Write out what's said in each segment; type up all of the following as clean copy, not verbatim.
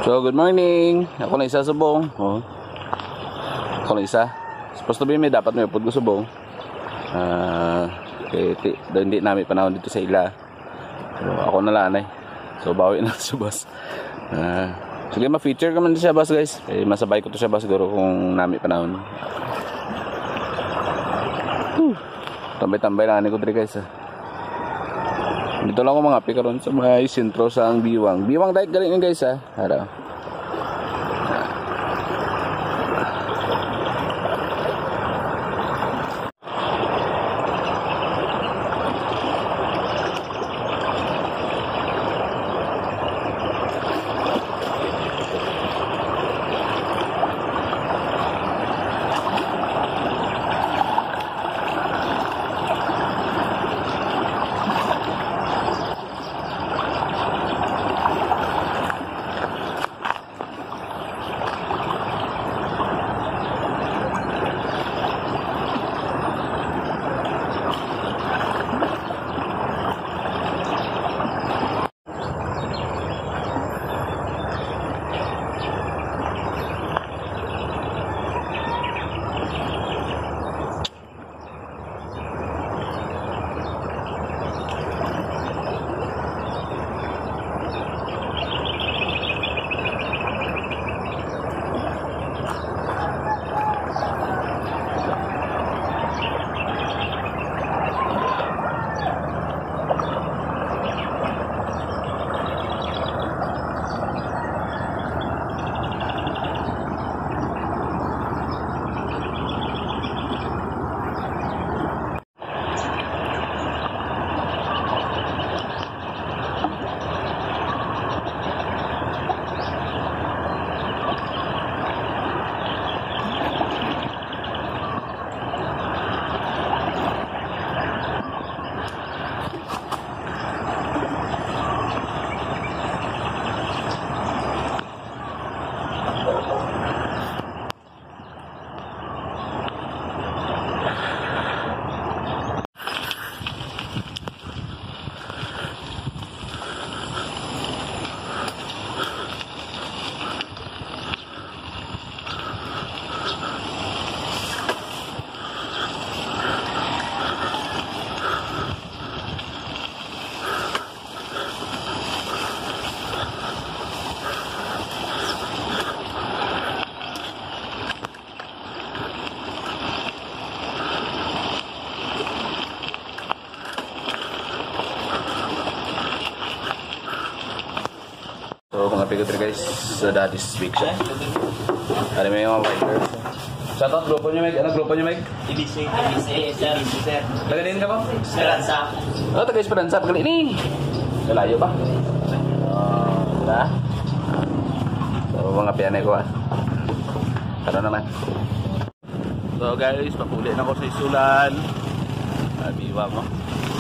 So, good morning. Ako na isa subong. Oh. Ako na isa. Supposed to be may dapat may upod ko subong. Hindi namin panahon dito sa ila. So, ako na lang eh. So, bawi na sa bus. Sige, ma-feature ka man siya bus guys. Masabay ko to siya bus siguro kung namin panahon. Tambay-tambay lang ko dito guys. Dito lang ako mga pikaron sa mga sentro sa ang Biwang. Biwang dahil galing yun guys ha. Haraw. So mga pigotri guys, sa Daddy's Big Shop. Ano may mga bikers. Shoutout grupo niyo Meg, ano grupo niyo Meg? IBC, sir. Taga din ka ba? Esperanza. Oh, taga Esperanza, pagkali ni. Lalayo ba? Diba? So mga piyanay ko Ano naman? So guys, papuli na ako sa isulan. Biwa mo.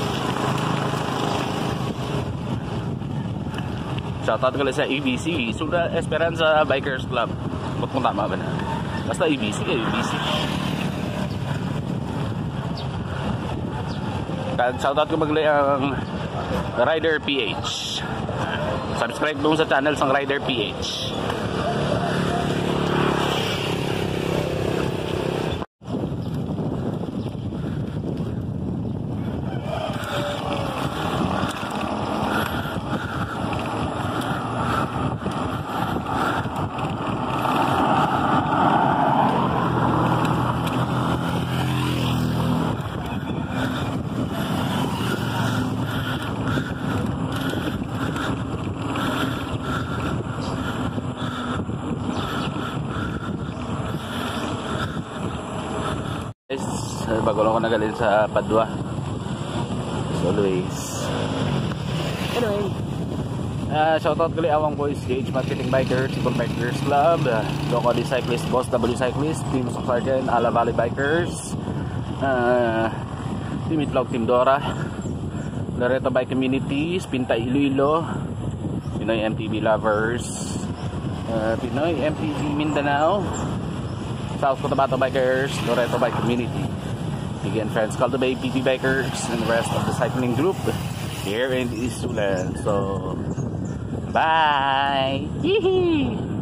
Shoutout ko lang sa EBC, Sula Esperanza Bikers Club. Ba't kung tama ba na? Basta EBC, EBC. Shoutout ko magli ang Rider PH. Subscribe dun sa channel sang Rider PH. Bago lang ako nagaling sa Padua. As always. Anyway, shoutout ko li awang boys, GH Marketing Bikers, Simple Bikers Club, Loco D Cyclist, Boss W Cyclist, Team of Sargent, Ala Valley Bikers, Team Itlog, Team Dora, Loreto Bike Community, Pinta Iloilo, Pinoy MTV Lovers, Pinoy MTV Mindanao, South Cotabato Bikers, Loreto Bike Community. Again, friends, Cultivate PT Bikers and the rest of the cycling group here in Isulan. So, Bye! Yee